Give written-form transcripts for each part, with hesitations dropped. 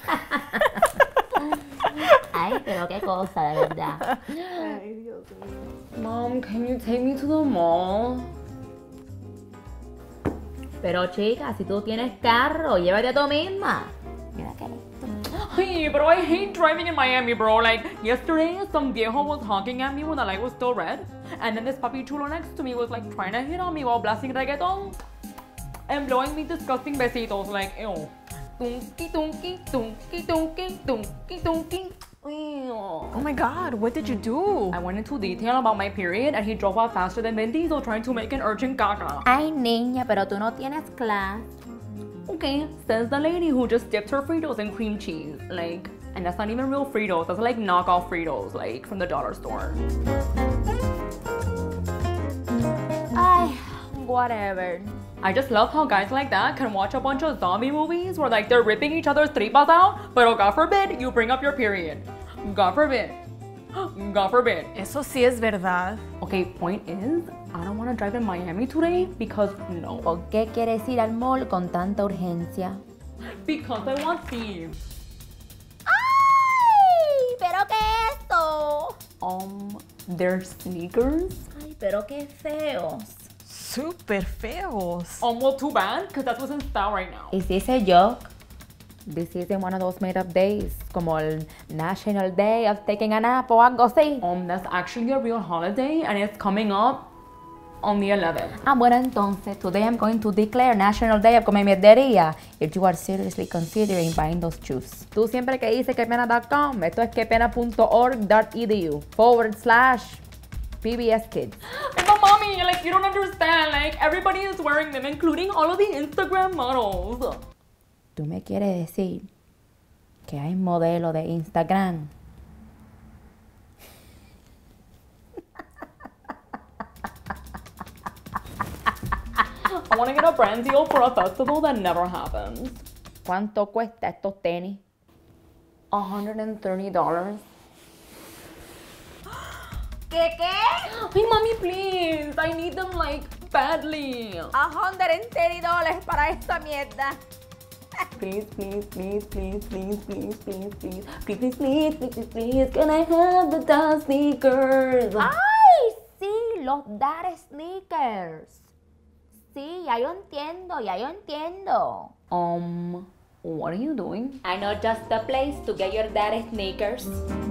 Ay, pero qué cosa, de verdad. Ay, Dios mío. Mom, can you take me to the mall? Pero chica, si tú tienes carro, llévate tú misma. Mira qué listo. Hey, but I hate driving in Miami, bro. Like, yesterday, some viejo was honking at me when the light was still red. And then this puppy chulo next to me was like trying to hit on me while blasting reggaeton. And blowing me disgusting besitos. Like, ew. Tunky, tunky, tunky, tunky, tunky, tunky. Ew. Oh my God, what did you do? I went into detail about my period and he drove off faster than Vin Diesel trying to make an urgent caca. Ay, niña, pero tú no tienes clase. Okay, says the lady who just dipped her Fritos in cream cheese. Like, and that's not even real Fritos, that's like knockoff Fritos, like from the dollar store. Ay, whatever. I just love how guys like that can watch a bunch of zombie movies where like they're ripping each other's tripas out, but oh God forbid you bring up your period. God forbid. God forbid. Eso sí es verdad. Okay, point is, I don't want to drive in Miami today because no. ¿Por qué quieres ir al mall con tanta urgencia? Because I want thieves. ¡Ay! ¿Pero qué es esto? They're sneakers. Ay, pero qué feos. Súper feos. Well, too bad, because that's what's in style right now. ¿Y si ese joke? This isn't one of those made-up days, como el National Day of Taking a Nap o algo así. That's actually a real holiday and it's coming up on the 11th. Ah, bueno, entonces, today I'm going to declare National Day of Come Mierdería if you are seriously considering buying those shoes. Tú siempre que dices quepena.com, esto es quepena.org.edu/PBS Kids. But mommy, like you don't understand, like everybody is wearing them, including all of the Instagram models. ¿Tú me quieres decir que hay modelo de Instagram? I want to get a brand deal for a festival that never happens. ¿Cuánto cuesta estos tenis? $130. ¿Qué? Hey mommy, please, I need them like badly. $130 para esta mierda. Please, please, please, please, please, please, please, please, please, please, please, please, please, can I have the Dad sneakers? ¡Ay! Sí, los Dad Sneakers. Sí, ya yo entiendo, ya yo entiendo. What are you doing? I know just the place to get your Dad Sneakers.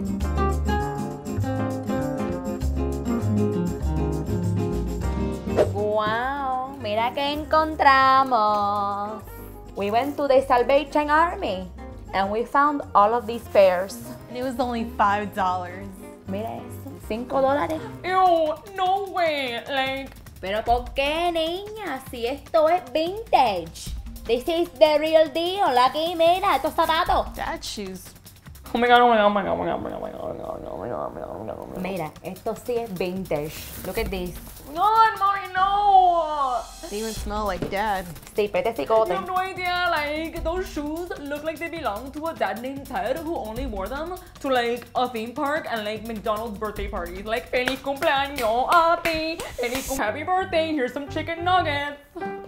Wow, mira que encontramos. We went to the Salvation Army and we found all of these pairs. And it was only $5. Mira eso, $5. Ew, no way, like... Pero ¿por qué, niña? Si esto es vintage. This is the real deal. Aquí, mira, estos zapatos. Dad shoes. Oh my god, oh my god, oh my god, oh my god, oh my god, oh my god, oh my god, oh my god, oh my god, oh my god, oh my god. Mira, esto sí es vintage. Look at this. God, mommy, no! They even smell like Dad. Sí, pete You cicote. have no idea, like, those shoes look like they belong to a dad named Ted who only wore them to, like, a theme park and, like, McDonald's birthday parties. Like, feliz cumpleaños a ti, happy birthday, here's some chicken nuggets.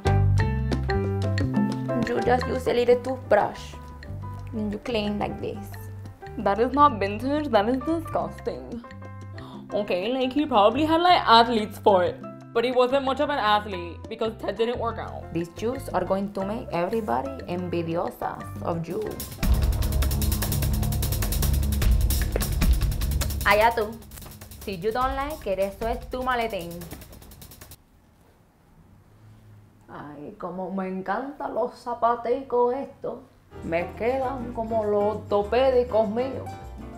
You just use a little toothbrush. And you clean like this. That is not vintage, that is disgusting. Okay, like, he probably had, like, athlete's foot. But he wasn't much of an athlete because Ted didn't work out. These shoes are going to make everybody envidiosas of you. Allá tú. Si you don't like it, eso es tu maletín. Ay, como me encantan los zapaticos estos. Me quedan como los ortopédicos míos.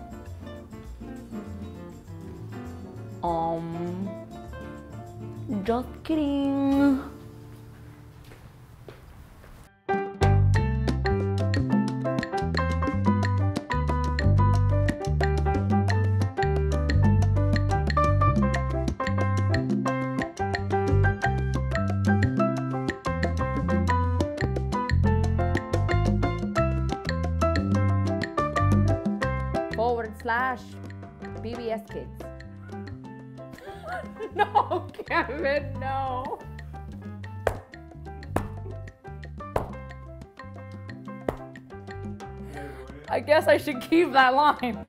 Just kidding. /PBS Kids. No, Kevin, no. I guess I should keep that line.